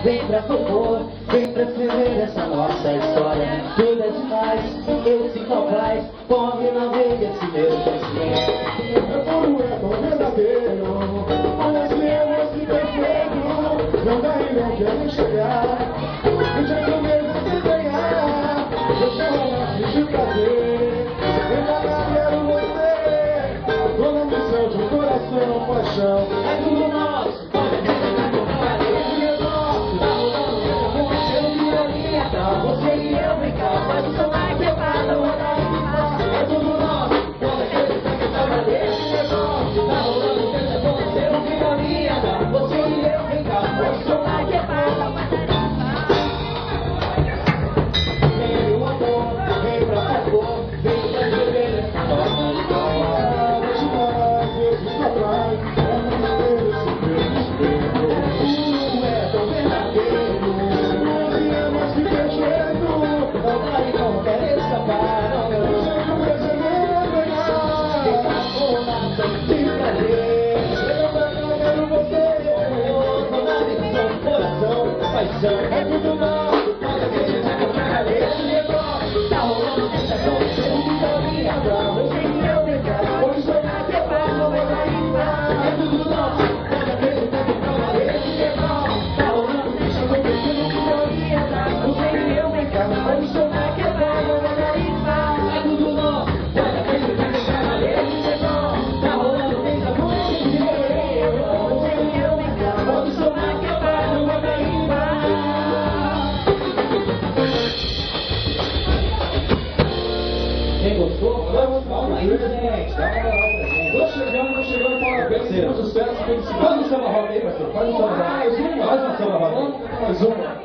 vem pra compor, vem pra escrever essa nossa história. Tudo é demais, eu sinto a paz, corre na veia desse meu sentimento. É puro, é tão verdadeiro, olha as lembras que perfeito, não dá e não quer chegar, o jeito mesmo se ganhar, deixa rolar, de prazer, eu quero você, dona missão de coração, paixão, É tudo nosso, você e eu brincar, faz o som mais quebrado, rodar e rimar. É tudo nosso, quando aquele sangue tava desse negócio, tá rolando tenta você, eu vi a minha, você e eu brincar, faz o som mais quebrado, vem o amor, vem pra favor, vem pra escrever essa nossa história. deixa mais, eu te atrás, esse desespero, É tão verdadeiro, mas que perfeito, não dá e não quer escapar, não meu o jeito mesmo é ganhar, sem prazer. eu quero você, Toda a visão, coração, paixão. É tudo nosso, quando aquele sangue pra esse negócio, tá rolando deixa acontecer, eu fico a minha mão, eu sei que eu brincar, hoje sou na quebrada, não vai dar rimar. É tudo nosso, quando aquele sangue pra esse negócio, tá rolando deixa acontecer, eu fico a minha mão, eu sei que eu brincar, hoje sou na quebrada, não vai dar rimar. É tudo nosso, quando aquele sangue pra esse negócio, tá rolando deixa acontecer, eu sei que eu brincar, hoje sou na quebrada, não vai dar rimar. Quem gostou? Calma aí, gente. Dá uma moral pra gente. tô chegando, parabéns, sucesso, felicidade. Faz um samba rock aí, parceiro. Faz um samba rock. Mais uma, Faz um samba rock aí. mais uma.